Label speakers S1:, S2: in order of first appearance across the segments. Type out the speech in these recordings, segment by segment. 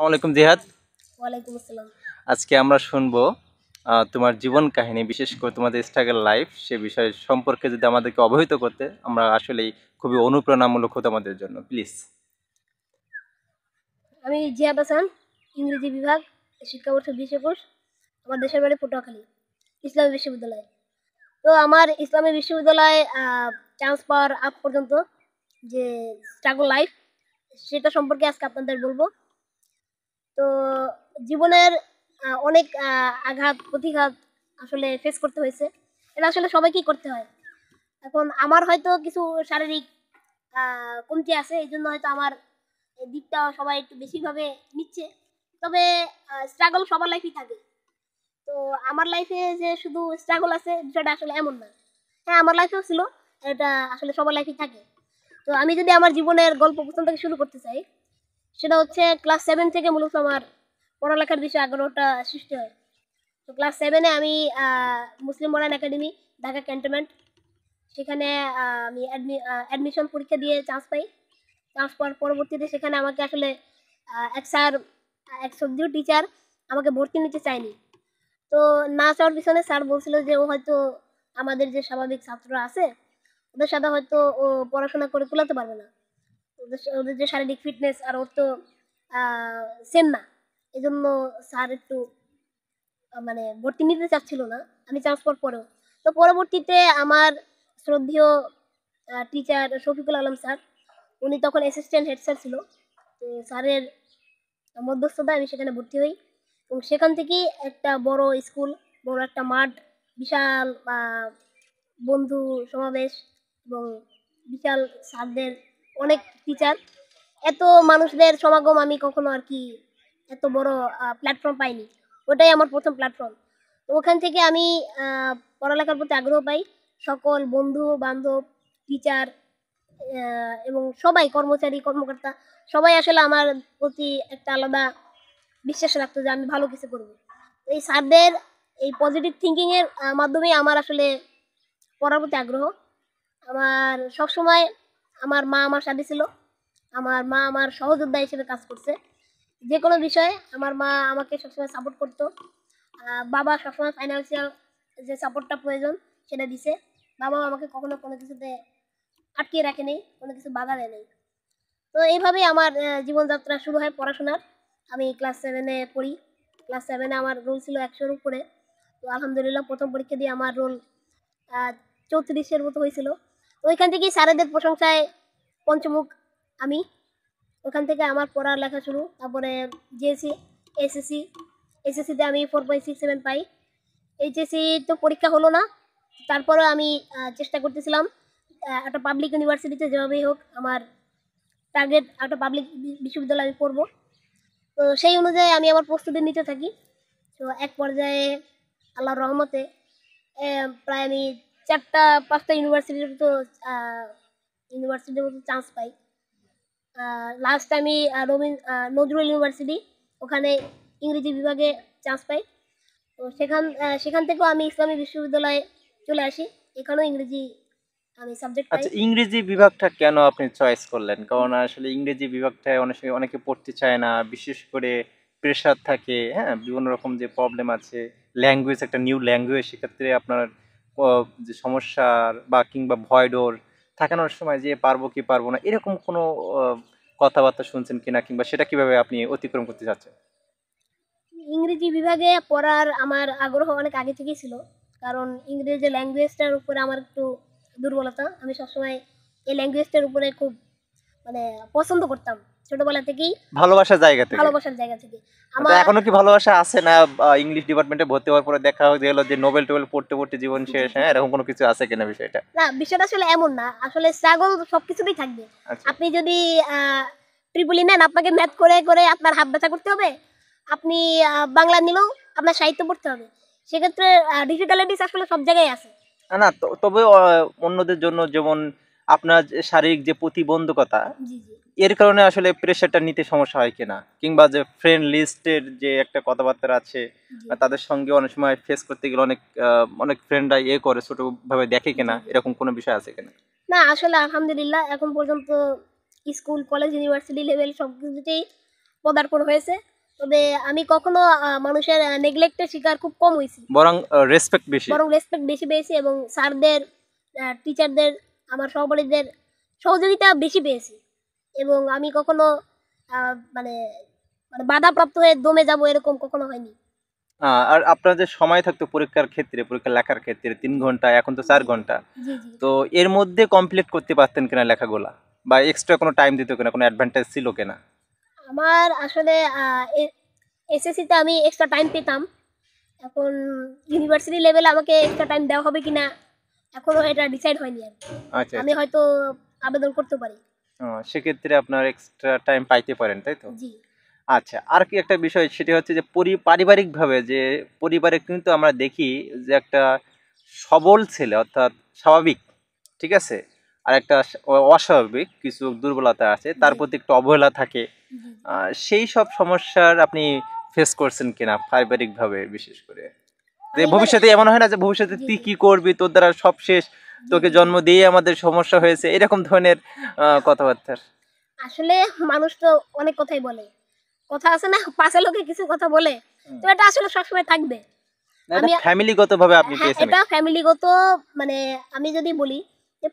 S1: আসসালামাইকুম জিহাদ।
S2: ওয়ালাইকুম আসসালাম।
S1: আজকে আমরা শুনবো তোমার জীবন কাহিনী, বিশেষ করে তোমাদের স্ট্রাগল লাইফ সে বিষয় সম্পর্কে যদি আমাদেরকে অবহিত করতে, আমরা আসলেই খুবই অনুপ্রেরণামূলক হতো আমাদের জন্য, প্লিজ।
S2: আমি জিয়াদ হাসান, ইংরেজি বিভাগ, শিক্ষাবর্ষ 2021। আমার দেশের বাড়ি পটুয়াখালী, ইসলামী বিশ্ববিদ্যালয়। তো আমার ইসলামী বিশ্ববিদ্যালয়ে চান্স পাওয়ার আগ পর্যন্ত যে স্ট্রাগল লাইফ, সেটা সম্পর্কে আজকে আপনাদের বলবো। তো জীবনের অনেক আঘাত প্রতিঘাত আসলে ফেস করতে হয়েছে। এটা আসলে সবাইকেই করতে হয়। এখন আমার হয়তো কিছু শারীরিক কমতি আছে, এই জন্য হয়তো আমার এই দিকটা সবাই একটু বেশিভাবে নিচ্ছে। তবে স্ট্রাগল সবার লাইফেই থাকে। তো আমার লাইফে যে শুধু স্ট্রাগল আছে বিষয়টা আসলে এমন না। হ্যাঁ, আমার লাইফেও ছিল, এটা আসলে সবার লাইফেই থাকে। তো আমি যদি আমার জীবনের গল্প প্রথম থেকে শুরু করতে চাই, সেটা হচ্ছে ক্লাস 7 থেকে মূলত আমার পড়ালেখার বিষয়ে আগ্রহটা সৃষ্টি হয়। তো ক্লাস 7-এ আমি Muslim modern academy, Dhaka cantonment, সেখানে আমি অ্যাডমিশন পরীক্ষা দিয়ে চান্স পাই। চান্স পাওয়ার পরবর্তীতে সেখানে আমাকে আসলে এক স্যার, এক সবজিও টিচার আমাকে ভর্তি নিতে চায়নি। তো না চাওয়ার পিছনে স্যার বলছিল যে ও হয়তো আমাদের যে স্বাভাবিক ছাত্ররা আছে ওদের সাথে হয়তো ও পড়াশোনা করে কুলাতে পারবে না, ওদের যে শারীরিক ফিটনেস আর ওর তো সেম না। এই জন্য স্যার একটু মানে ভর্তি নিতে চাচ্ছিল না আমি চান্স পাওয়ার পরেও। তো পরবর্তীতে আমার শ্রদ্ধেয় টিচার শফিকুল আলম স্যার, উনি তখন অ্যাসিস্ট্যান্ট হেড স্যার ছিল। তো স্যারের মধ্যস্থতায় আমি সেখানে ভর্তি হই, এবং সেখান থেকেই একটা বড় স্কুল, বড় একটা মাঠ, বিশাল বন্ধু সমাবেশ, এবং বিশাল স্যারদের অনেক টিচার, এত মানুষদের সমাগম আমি কখনো আর কি এত বড় প্ল্যাটফর্ম পাইনি। ওটাই আমার প্রথম প্ল্যাটফর্ম। তো ওখান থেকে আমি পড়ালেখার প্রতি আগ্রহ পাই। সকল বন্ধু বান্ধব, টিচার এবং সবাই, কর্মচারী কর্মকর্তা, সবাই আসলে আমার প্রতি একটা আলাদা বিশ্বাস রাখতো যে আমি ভালো কিছু করব। এই স্যারদের এই পজিটিভ থিঙ্কিং এর মাধ্যমেই আমার আসলে পড়ার প্রতি আগ্রহ। আমার সবসময় আমার মা আমার সাথে ছিল। আমার মা আমার সহযোদ্ধা হিসেবে কাজ করছে। যে কোনো বিষয়ে আমার মা আমাকে সবসময় সাপোর্ট করতো। বাবা সবসময় ফাইন্যান্সিয়াল যে সাপোর্টটা প্রয়োজন সেটা দিছে। বাবাও আমাকে কখনো কোনো কিছুতে আটকিয়ে রাখে নেই, কোনো কিছু বাধা দেয় নেই। তো এইভাবেই আমার জীবনযাত্রা শুরু হয় পড়াশোনার। আমি ক্লাস 7-এ পড়ি। ক্লাস 7-এ আমার রোল ছিল 100-র উপরে। তো আলহামদুলিল্লাহ প্রথম পরীক্ষা দিয়ে আমার রোল 34-এর মতো হয়েছিল। তো ওইখান থেকেই স্যারেদের প্রশংসায় পঞ্চমুখ আমি। ওখান থেকে আমার পড়ালেখা শুরু। তারপরে জিএসসি, এসএসসি, এসএসসিতে আমি 4.67 পাই। এইচএসসি তো পরীক্ষা হলো না, তারপরেও আমি চেষ্টা করতেছিলাম একটা পাবলিক ইউনিভার্সিটিতে যেভাবেই হোক আমার টার্গেট একটা পাবলিক বিশ্ববিদ্যালয়ে আমি পড়বো। তো সেই অনুযায়ী আমি আমার প্রস্তুতি নিতে থাকি। তো এক পর্যায়ে আল্লাহর রহমতে প্রায় আমি 4টা 5টা ইউনিভার্সিটির মতো চান্স পাই। লাস্ট আমি নজরুল ইউনিভার্সিটি, ওখানে ইংরেজি বিভাগে চান্স পাই। তো সেখান থেকেও আমি ইসলামী বিশ্ববিদ্যালয়ে চলে আসি, এখানেও ইংরেজি আমি সাবজেক্ট পাই।
S1: আচ্ছা, ইংরেজি বিভাগটা কেন আপনি চয়েস করলেন? কারণ আসলে ইংরেজি বিভাগটায় অনেক সময় অনেকে পড়তে চায় না, বিশেষ করে প্রেশার থাকে, হ্যাঁ, বিভিন্ন রকম যে প্রবলেম আছে, ল্যাঙ্গুয়েজ, একটা নিউ ল্যাঙ্গুয়েজ, সেক্ষেত্রে আপনার যে সমস্যার বা কিংবা ভয় ডর থাকানোর সময় যে পারবো কি পারবো না, এরকম কোনো কথাবার্তা শুনছেন কিনা, কিংবা সেটা কিভাবে আপনি অতিক্রম করতে চাচ্ছেন?
S2: ইংরেজি বিভাগে পড়ার আমার আগ্রহ অনেক আগে থেকেই ছিল, কারণ ইংরেজি ল্যাঙ্গুয়েজটার উপরে আমার একটু দুর্বলতা। আমি সবসময় এই ল্যাঙ্গুয়েজটার উপরে খুব মানে পছন্দ করতাম ছোটবেলা থেকেই,
S1: ভালোবাসার জায়গা থেকে?
S2: ভালোবাসার জায়গা থেকে
S1: তো
S2: আমার।
S1: এখনো কি ভালোবাসা আছে না? ইংলিশ ডিপার্টমেন্টে ভর্তি হওয়ার পরে দেখা গেল যে নোবেল টোবেল পড়তে পড়তে জীবন
S2: জি
S1: শেষ,
S2: জি
S1: হ্যাঁ,
S2: জি।
S1: এরকম কোনো কিছু আছে কিনা বিষয়টা?
S2: না, বিষয়টা আসলে এমন না, আসলে স্ট্রাগল সবকিছুতেই থাকবে।
S1: আচ্ছা।
S2: আপনি যদি ট্রিপলি নেন, আপনাকে ম্যাথ করে করে আপনার হাত ব্যথা করতে হবে। আপনি বাংলা নিলেও আপনার সাহিত্য পড়তে হবে। সেক্ষেত্রে ডিফিকাল্টিস আসলে সব জায়গায় আছে।
S1: না, তবে অন্যদের জন্য যেমন আপনার যে শারীরিক যে প্রতিবন্ধকতা,
S2: জি জি
S1: এর কারণে আসলে প্রেশারটা নিতে সমস্যা হয় কিনা, কিংবা যে ফ্রেন্ড লিস্টের যে একটা কথাবার্তা আছে,
S2: জি
S1: তাদের সঙ্গে অনেক সময় ফেস করতে গেলে অনেক ফ্রেন্ডরা করে ছোট ভাবে দেখে
S2: জি
S1: কিনা,
S2: জি।
S1: এরকম কোনো বিষয় আছে কিনা?
S2: না, আসলে আলহামদুলিল্লাহ এখন পর্যন্ত স্কুল কলেজ ইউনিভার্সিটি লেভেল সব কিছুতেই পদার্পণ হয়েছে। তবে আমি কখনো মানুষের নেগলেক্টের শিকার খুব কম হয়েছি,
S1: বরং রেসপেক্ট বেশি।
S2: বরং রেসপেক্ট বেশি পেয়েছি এবং স্যারদের, টিচারদের, আমার সহপাঠীদের সহযোগিতা বেশি পেয়েছি। এবং আমি কখনো মানে মানে বাধাপ্রাপ্ত হয়ে দমে যাব এরকম কখনো হয়নি।
S1: আর আপনার যে সময় থাকতো পরীক্ষার ক্ষেত্রে, পরীক্ষা লেখার ক্ষেত্রে 3 ঘন্টা, এখন তো 4 ঘন্টা,
S2: জি জি।
S1: তো এর মধ্যে কমপ্লিট করতে পারতেন কিনা লেখাগুলা, বা এক্সট্রা কোনো টাইম দিত কিনা, কোনো অ্যাডভান্টেজ ছিল কিনা?
S2: আমার আসলে এসএসসিতে আমি এক্সট্রা টাইম পেতাম। এখন ইউনিভার্সিটি লেভেলে আমাকে এক্সট্রা টাইম দেওয়া হবে কিনা এখনো এটা ডিসাইড হয়নি আর কি।
S1: আচ্ছা
S2: আমি
S1: আচ্ছা।
S2: হয়তো আবেদন করতে পারি।
S1: সেক্ষেত্রে আপনার এক্সট্রা টাইম পাইতে পারেন, তাই তো?
S2: জি
S1: আচ্ছা, আর কি একটা বিষয়, সেটা হচ্ছে যে পারিবারিকভাবে যে পরিবারে কিন্তু আমরা দেখি যে একটা সবল ছেলে অর্থাৎ স্বাভাবিক, ঠিক আছে, আর একটা অস্বাভাবিক কিছু দুর্বলতা আছে, তার
S2: জি
S1: প্রতি একটু অবহেলা থাকে।
S2: জি জি।
S1: সেই সব সমস্যার আপনি ফেস করছেন কিনা পারিবারিকভাবে, বিশেষ করে যে
S2: পারিবারিক,
S1: ভবিষ্যতে এমন হয় না যে ভবিষ্যতে
S2: জি
S1: তুই
S2: জি
S1: কি করবি, তোর দ্বারা সব শেষ,
S2: জি
S1: তোকে
S2: জি জি।
S1: জন্ম দিয়ে আমাদের সমস্যা হয়েছে, এরকম ধরনের কথাবার্তা?
S2: আসলে মানুষ তো অনেক কথাই বলে, কথা আছে না, পাশে লোকে কিছু কথা বলে, তো এটা আসলে সবসময় থাকবে।
S1: না, এটা
S2: আমি,
S1: ফ্যামিলিগত ভাবে আপনি
S2: হ্যাঁ
S1: পেয়েছেন
S2: এটা ফ্যামিলিগত, মানে আমি যদি বলি যে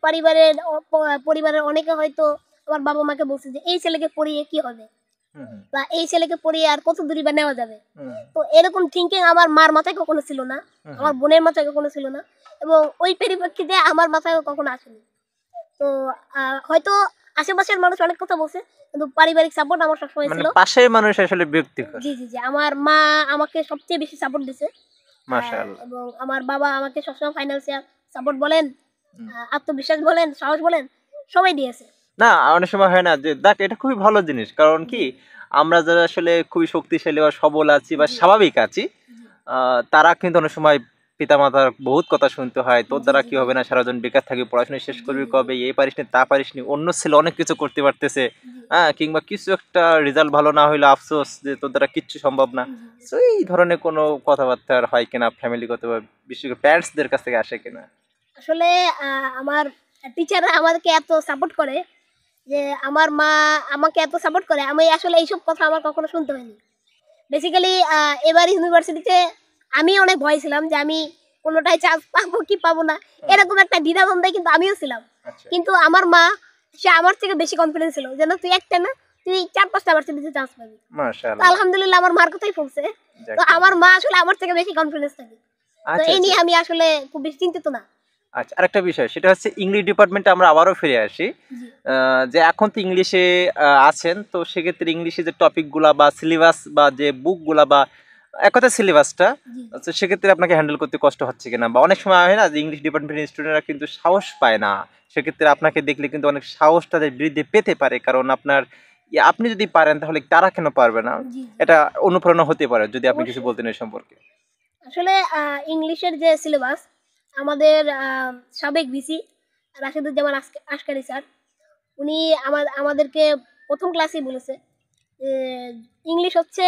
S2: পরিবারের অনেকে হয়তো আমার বাবা মাকে বলছে যে এই ছেলেকে পড়িয়ে কি হবে,
S1: হুম
S2: বা এই ছেলেকে পড়িয়ে আর কত দূরই বা নেওয়া যাবে।
S1: হুম
S2: তো এরকম থিঙ্কিং আমার মার মাথায় কখনো ছিল না,
S1: হুম
S2: আমার বোনের মাথায় কখনো ছিল না, এবং ওই পরিপ্রেক্ষিতে আমার মাথায় কখনো আসেনি। তো হয়তো আশেপাশের মানুষ অনেক কথা বলছে, কিন্তু পারিবারিক সাপোর্ট আমার সবসময়
S1: মানে
S2: ছিল।
S1: পাশের মানুষ আসলে বিরক্তিকর।
S2: জি জি জি, আমার মা আমাকে সবচেয়ে বেশি সাপোর্ট দিছে।
S1: মাশাআল্লাহ।
S2: এবং আমার বাবা আমাকে সবসময় ফাইন্যান্সিয়াল সাপোর্ট বলেন,
S1: হুম।
S2: আত্মবিশ্বাস বলেন, সাহস বলেন, সবাই দিয়েছে।
S1: না, অনেক সময় হয় না যে দেখ, এটা খুবই ভালো জিনিস, কারণ
S2: জি
S1: কি আমরা যারা আসলে খুবই শক্তিশালী বা সবল আছি বা
S2: জি
S1: স্বাভাবিক আছি,
S2: জি
S1: তারা কিন্তু অনেক সময় পিতামাতার বহুত কথা শুনতে হয়, তোর
S2: জি
S1: দ্বারা
S2: জি
S1: কি
S2: জি
S1: হবে না, সারাজন বেকার থাকবি, পড়াশোনা শেষ
S2: জি
S1: করবি
S2: জি
S1: কবে, এই পারিস নি তা পারিস নি, অন্য ছেলে অনেক কিছু করতে পারতেছে,
S2: জি
S1: হ্যাঁ, কিংবা কিছু একটা রেজাল্ট ভালো না হইলে আফসোস যে তোর দ্বারা কিচ্ছু সম্ভব না।
S2: জি।
S1: তো এই ধরনের কোনো কথাবার্তা হয় কিনা ফ্যামিলিগত বা বিশেষ করে প্যারেন্টসদের কাছ থেকে আসে কিনা?
S2: আসলে আমার টিচাররা আমাদেরকে এত সাপোর্ট করে যে আমার মা আমাকে এত সাপোর্ট করে, আমি আসলে এইসব কথা আমার কখনো শুনতে হয়নি। বেসিক্যালি এবার ইউনিভার্সিটিতে আমি অনেক ভয় ছিলাম যে আমি কোনোটায় চান্স পাবো কি পাবো না,
S1: হুম।
S2: এরকম একটা দ্বিধাদ্বন্দ্বে কিন্তু আমিও ছিলাম।
S1: আচ্ছা।
S2: কিন্তু আমার মা, সে আমার থেকে বেশি কনফিডেন্স ছিল যেন তুই একটা না, তুই 4-5টা ভার্সিটিতে চান্স পাবি। তো
S1: মাশাআল্লাহ।
S2: আলহামদুলিল্লাহ আমার মার কথাই পড়ছে। তো
S1: যাক।
S2: আমার মা আসলে আমার থেকে বেশি কনফিডেন্স থাকে। তো
S1: আচ্ছা
S2: এই
S1: আচ্ছা।
S2: নিয়ে আমি আসলে খুব বেশি চিন্তিত না।
S1: আচ্ছা, আরেকটা বিষয়, সেটা হচ্ছে ইংলিশ ডিপার্টমেন্টে আমরা আবারও ফিরে আসি।
S2: জি
S1: যে এখন তো ইংলিশে আছেন, তো সেক্ষেত্রে ইংলিশে যে টপিকগুলা বা সিলেবাস বা যে বুকগুলা বা এক কথা সিলেবাসটা,
S2: জি
S1: তো সেক্ষেত্রে আপনাকে হ্যান্ডেল করতে কষ্ট হচ্ছে কিনা, বা অনেক সময় হয় না যে ইংলিশ ডিপার্টমেন্টের স্টুডেন্টরা কিন্তু সাহস পায় না, সেক্ষেত্রে আপনাকে দেখলে কিন্তু অনেক সাহস তাদের বৃদ্ধি পেতে পারে, কারণ আপনার আপনি যদি পারেন তাহলে তারা কেন পারবে না,
S2: জি জি।
S1: এটা অনুপ্রেরণা হতে পারে, যদি আপনি কিছু
S2: অবশ্যই।
S1: বলতেন এই সম্পর্কে।
S2: আসলে ইংলিশের যে সিলেবাস, আমাদের সাবেক ভিসি রাশেদুজ্জামান আসকারি স্যার, উনি আমাদেরকে প্রথম ক্লাসেই বলেছে যে ইংলিশ হচ্ছে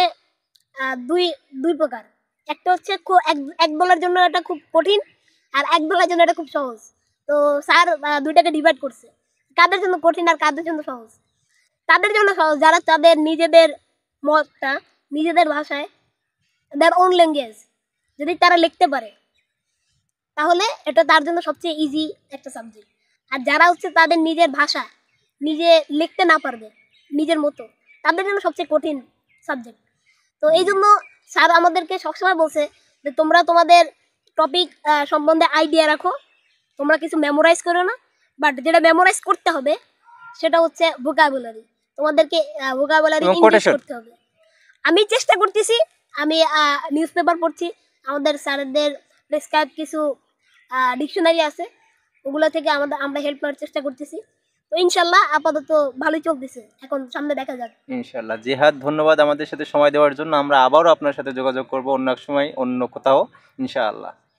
S2: দুই দুই প্রকার। একটা হচ্ছে এক দলের জন্য এটা খুব কঠিন, আর এক দলের জন্য এটা খুব সহজ। তো স্যার দুইটাকে ডিভাইড করছে, কাদের জন্য কঠিন আর কাদের জন্য সহজ। তাদের জন্য সহজ যারা তাদের নিজেদের মতটা নিজেদের ভাষায়, দেয়ার ওন ল্যাঙ্গুয়েজ, যদি তারা লিখতে পারে তাহলে এটা তার জন্য সবচেয়ে ইজি একটা সাবজেক্ট। আর যারা হচ্ছে তাদের নিজের ভাষা নিজে লিখতে না পারবে নিজের মতো, তাদের জন্য সবচেয়ে কঠিন সাবজেক্ট। তো এই জন্য স্যার আমাদেরকে সবসময় বলছে যে তোমরা তোমাদের টপিক সম্বন্ধে আইডিয়া রাখো, তোমরা কিছু মেমোরাইজ করো না, বাট যেটা মেমোরাইজ করতে হবে সেটা হচ্ছে ভোকাবুলারি। তোমাদেরকে ভোকাবুলারি
S1: এবং
S2: ইনক্রিজ
S1: কোটেশন।
S2: করতে হবে। আমি চেষ্টা করতেছি, আমি নিউজ পেপার পড়ছি, আমাদের স্যারদের প্রেসক্রাইব কিছু ডিকশনারি আছে, ওগুলো থেকে আমরা হেল্প নেওয়ার চেষ্টা করতেছি। তো ইনশাল্লাহ আপাতত ভালোই চলতেছে, এখন সামনে দেখা যাক।
S1: ইনশাল্লাহ। জিহাদ, ধন্যবাদ আমাদের সাথে সময় দেওয়ার জন্য। আমরা আবারও আপনার সাথে যোগাযোগ করব অন্য এক সময়, অন্য কোথাও, ইনশাআল্লাহ।